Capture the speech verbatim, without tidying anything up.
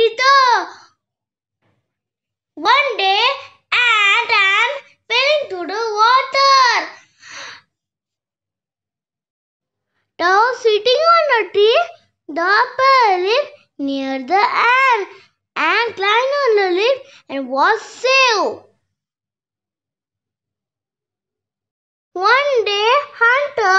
the one day ant and fell into the water. Now sitting on a tree, the bear lived near the ant. Ant climbed on the leaf and was saved. One day, hunter